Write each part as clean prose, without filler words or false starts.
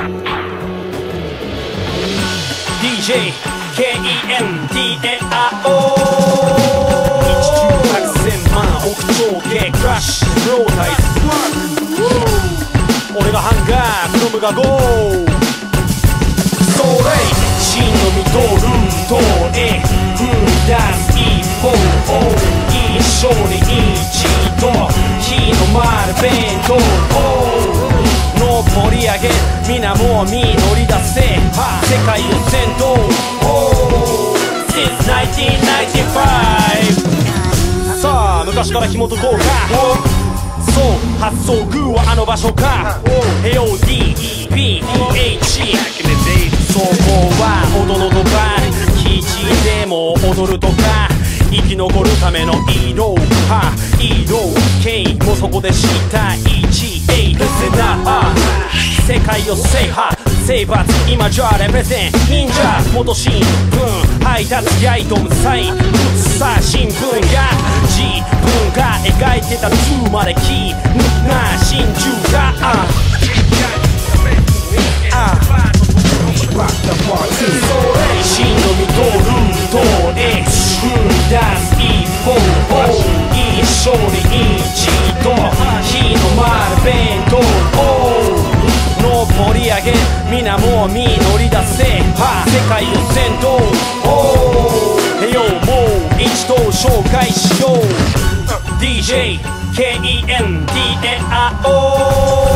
DJ KENTAO 1,900,000万億超系クラッシュロータイズ俺がハンガーフロムがゴーそれ真の見とルートへ踏み出す一歩を一緒に一度日の丸弁当の盛り上げ皆もう実り出せ世界を先頭 Since 1995さあ昔から紐解こうかそう発想グーはあの場所か AODEPEH そこは踊のとか基地でも踊るとか生き残るための色K もそこでした1A ルセナ世界を制覇征伐今じゃレプレゼン忍者元新聞配達やいと無才さ新聞が自分が描いてた2までキーな真珠が真の見とルートへ踏み出す一歩を一緒に一度日の丸弁当の盛り上げ皆もう実り出せ世界を先頭もう一度紹介しよう DJ KENTAO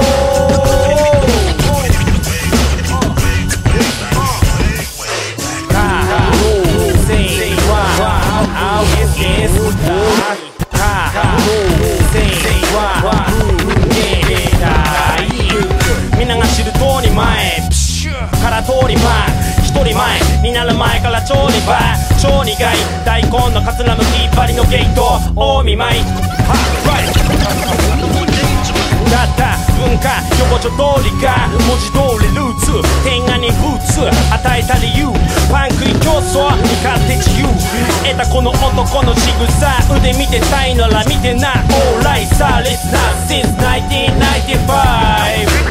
みんなが知る通り前から通り前一人前になる前から超2倍超苦い大根のかつらむき張りのゲート大見舞いだった文化横丁通りが文字通りルーツ天下にブーツ与えた理由パン食い競争に勝って自由得たこの男の仕草腕見てたいなら見てなオーライさリスナー since 1995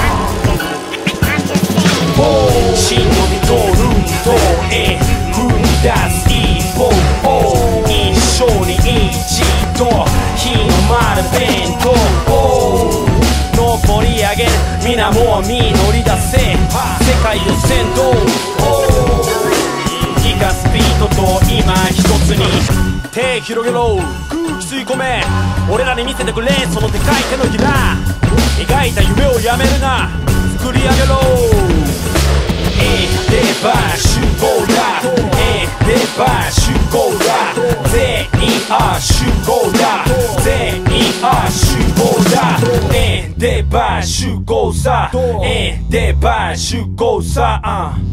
真の見とルートへ踏み出す一歩を一緒に一度日の丸弁当の盛り上げ皆もう実り出せ世界を先頭ギガスピードと今一つに手広げろ空気吸い込め俺らに見せてくれそのでかい手のひら描いた夢をやめるな作り上げろでば集合だでば集合だ全員集合だ全員集合だでば集合さでば集合さ